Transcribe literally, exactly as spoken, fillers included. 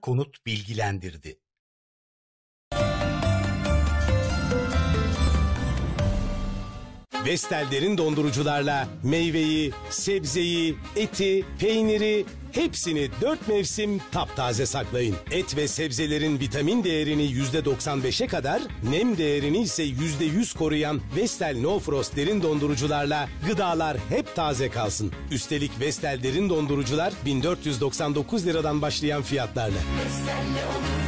Konut bilgilendirdi. Vestel derin dondurucularla meyveyi, sebzeyi, eti, peyniri hepsini dört mevsim taptaze saklayın. Et ve sebzelerin vitamin değerini yüzde doksan beşe kadar, nem değerini ise yüzde yüz koruyan Vestel No Frost derin dondurucularla gıdalar hep taze kalsın. Üstelik Vestel derin dondurucular bin dört yüz doksan dokuz liradan başlayan fiyatlarla.